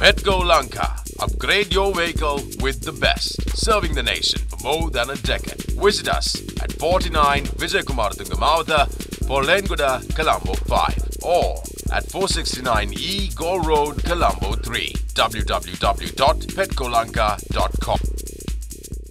Petco Lanka. Upgrade your vehicle with the best. Serving the nation for more than a decade. Visit us at 49 WIJAYAKUMARATHUNGA, POLHENGODA, Colombo 5 or at 469E GALLE Road, Colombo 3. www.petcolanka.com